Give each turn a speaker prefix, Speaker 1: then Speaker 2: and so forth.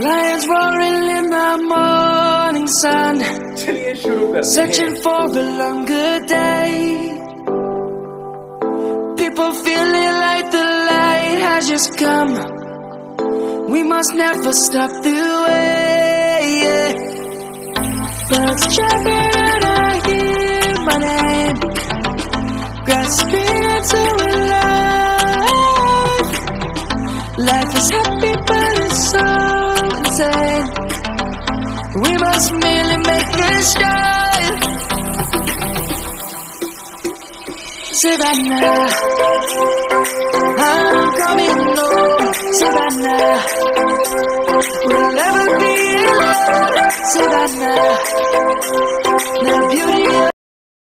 Speaker 1: Lions roaring in the morning sun, searching for a longer day. People feeling like the light has just come. We must never stop the way. Birds chirping and I hear my name, grasping into a life. Life is happy but it's so insane. We must merely make a start. Savannah, I'm coming home. Savannah, we'll never be alone. Savannah, the beauty of